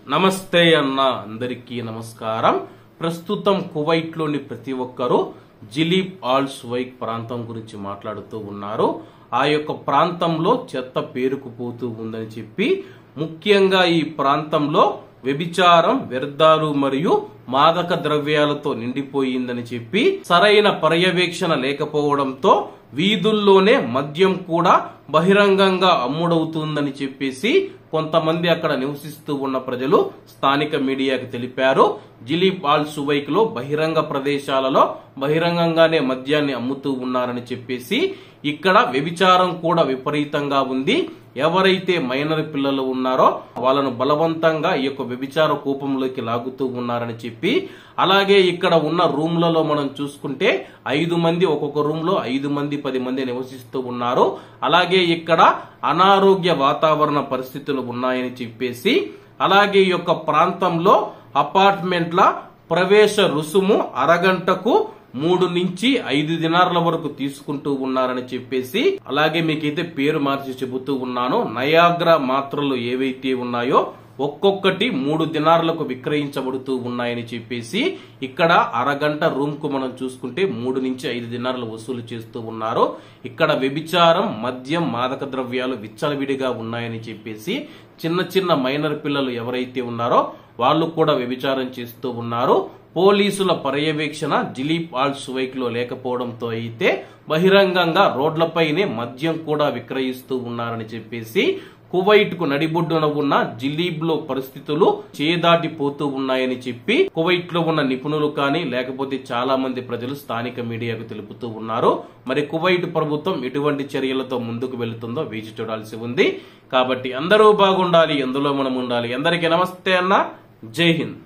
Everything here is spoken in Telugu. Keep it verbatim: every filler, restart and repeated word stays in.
నమస్తే అన్న అందరికీ నమస్కారం. ప్రస్తుతం కువైట్ లోని ప్రతి ఒక్కరూ జిలీబ్ ఆల్ సువైక్ ప్రాంతం గురించి మాట్లాడుతూ ఉన్నారు. ఆ యొక్క ప్రాంతంలో చెత్త పేరుకుపోతూ ఉందని చెప్పి, ముఖ్యంగా ఈ ప్రాంతంలో వ్యభిచారం, వ్యర్థాలు మరియు మాదక ద్రవ్యాలతో నిండిపోయిందని చెప్పి, సరైన పర్యవేక్షణ లేకపోవడంతో వీధుల్లోనే మద్యం కూడా బహిరంగంగా అమ్ముడవుతుందని చెప్పేసి కొంతమంది అక్కడ నివసిస్తూ ఉన్న ప్రజలు స్థానిక మీడియాకు తెలిపారు. జిలీబ్ ఆల్ సువైక్ లో బహిరంగ ప్రదేశాలలో బహిరంగంగానే మద్యాన్ని అమ్ముతూ ఉన్నారని చెప్పేసి, ఇక్కడ వ్యభిచారం కూడా విపరీతంగా ఉంది. ఎవరైతే మైనర్ పిల్లలు ఉన్నారో వాళ్ళను బలవంతంగా ఈ యొక్క వ్యభిచార కూపంలోకి లాగుతూ ఉన్నారని చెప్పి, అలాగే ఇక్కడ ఉన్న రూమ్లలో మనం చూసుకుంటే ఐదు మంది ఒక్కొక్క రూమ్ లో ఐదు మంది పది మంది నివసిస్తూ ఉన్నారు. అలాగే ఇక్కడ అనారోగ్య వాతావరణ పరిస్థితులు ఉన్నాయని చెప్పేసి, అలాగే ఈ యొక్క ప్రాంతంలో అపార్ట్మెంట్ల ప్రవేశ రుసుము అరగంటకు మూడు నుంచి ఐదు దినార్ల వరకు తీసుకుంటూ ఉన్నారని చెప్పేసి, అలాగే మీకైతే పేరు మార్చి చెబుతూ ఉన్నాను. నయాగ్రా మాత్రలు ఏవైతే ఉన్నాయో ఒక్కొక్కటి మూడు దినార్లకు విక్రయించబడుతూ ఉన్నాయని చెప్పేసి, ఇక్కడ అరగంట రూమ్ కు మనం చూసుకుంటే మూడు నుంచి ఐదు దినార్లు వసూలు చేస్తూ ఉన్నారు. ఇక్కడ వ్యభిచారం, మద్యం, మాదక ద్రవ్యాలు విచ్చలవిడిగా ఉన్నాయని చెప్పేసి, చిన్న చిన్న మైనర్ పిల్లలు ఎవరైతే ఉన్నారో వాళ్ళు కూడా వ్యభిచారం చేస్తూ ఉన్నారు. పోలీసుల పర్యవేక్షణ జిలీబ్ ఆల్ సువైక్ లో లేకపోవడంతో అయితే బహిరంగంగా రోడ్లపైనే మద్యం కూడా విక్రయిస్తూ ఉన్నారని చెప్పేసి, కువైట్ కు నడిబొడ్డున ఉన్న జిలీబ్ లో పరిస్థితులు చేదాటిపోతూ ఉన్నాయని చెప్పి కువైట్ లో ఉన్న నిపుణులు కానీ లేకపోతే చాలా మంది ప్రజలు స్థానిక మీడియాకు తెలుపుతూ ఉన్నారు. మరి కువైట్ ప్రభుత్వం ఎటువంటి చర్యలతో ముందుకు వెళుతుందో వేచి చూడాల్సి ఉంది. కాబట్టి అందరూ బాగుండాలి, ఎందులో మనం ఉండాలి. అందరికీ నమస్తే అన్న, జై హింద్.